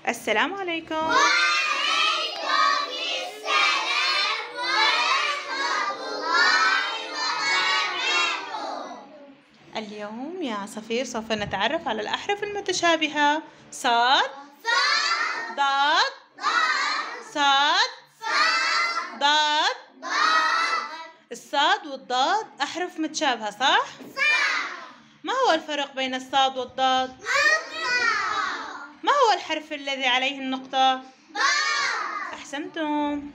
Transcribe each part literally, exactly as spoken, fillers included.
السلام عليكم. وعليكم السلام ورحمة الله وبركاته. اليوم يا عصافير سوف نتعرف على الأحرف المتشابهة. صاد، ضاد، صاد، ضاد. الصاد والضاد أحرف متشابهة، صح؟ ما هو الفرق بين الصاد والضاد؟ ما هو الحرف الذي عليه النقطة؟ ضاد. أحسنتم.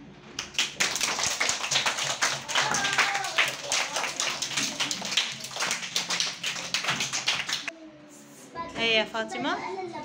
هيا يا فاطمة.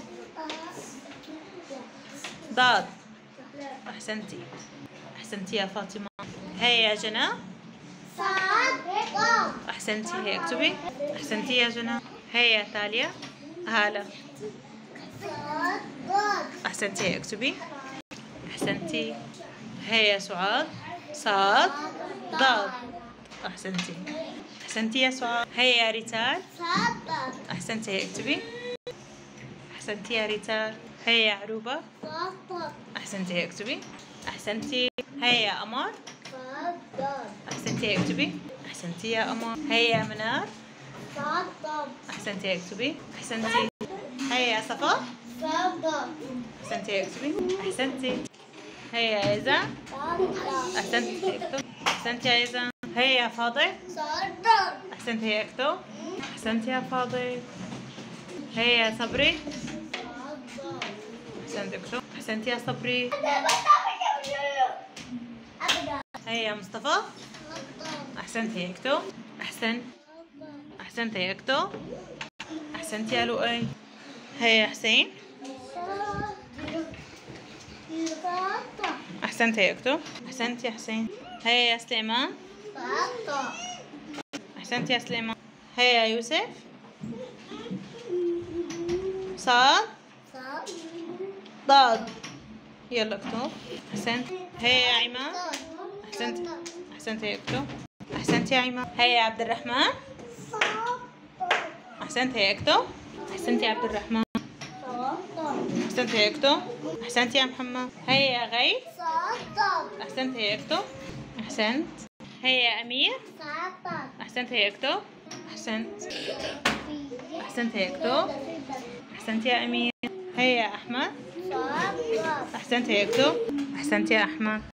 ضاد. أحسنتي. أحسنتي يا فاطمة. هيا يا جنى. صاد. ضاد. أحسنتي. هيا اكتبي. أحسنتي يا جنى. هيا يا تاليا. هالة. صاد. ضاد. أحسنتي. هيا اكتبي. أحسنتي. هيا يا سعاد. صاد، ضاد. أحسنتي. أحسنتي يا سعاد. هيا يا ريتال. صاد. ضاد. أحسنتي. هيا اكتبي. أحسنتي يا ريتال. هيا يا عروبة. صاد. ضاد. أحسنتي. هيا اكتبي. أحسنتي. هيا يا قمر. صاد. ضاد. أحسنتي. هيا اكتبي. أحسنتي يا قمر. هيا يا منار. صاد. ضاد. أحسنتي. هيا اكتبي. أحسنتي. هيا يا صفا. صاد. ضاد. أحسنتي. هيا اكتبي. أحسنتي. هيا يا إيزان. صاد. ضاد. أحسنتي. هيا اكتب. أحسنتي يا إيزان. هيا يا فاضل. صاد. ضاد. أحسنتي. هيا اكتب. أحسنتي يا فاضل. هيا يا صبري. صاد. ضاد. أحسنتي. اكتب. أحسنتي يا صبري. أبدا. هيا يا مصطفى. صاد. ضاد. أحسنتي. هيا اكتب. أحسنت. أحسنتي. هيا اكتب. أحسنتي يا لؤي. هيا يا حسين. أحسنتي. هيا اكتب. أحسنتي يا حسين. هيا يا سليمان. أحسنتي يا سليمان. هيا يا يوسف. صاد، ضاد. يلا اكتب. أحسنت. هيا يا عماد. أحسنتي. أحسنتي. هيا اكتب. أحسنتي يا عماد. هيا يا عبد الرحمن. أحسنتي. هيا اكتب. أحسنتي يا عبد الرحمن. أحسنتي. هيا اكتب. أحسنتي يا محمد. هيا يا غيث. أحسنتي. هيا اكتب. أحسنت. هيا يا أمير. أحسنت. هيا اكتب. أحسنت. أحسنت. هيا اكتب. أحسنت يا أمير. هيا يا أحمد. أحسنت. هيا اكتب. أحسنت يا أحمد.